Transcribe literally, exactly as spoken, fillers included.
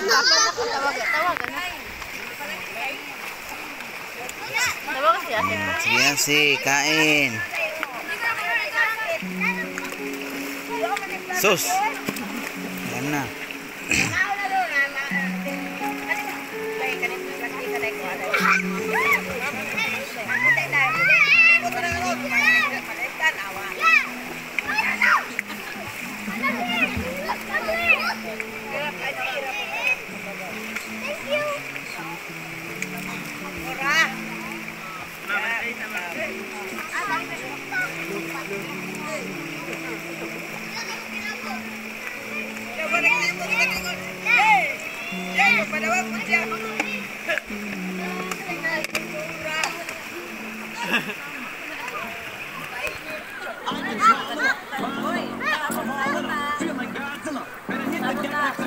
Sige sih, kain. Sus. Yan na. Feel like Godzilla. Better hit the gas.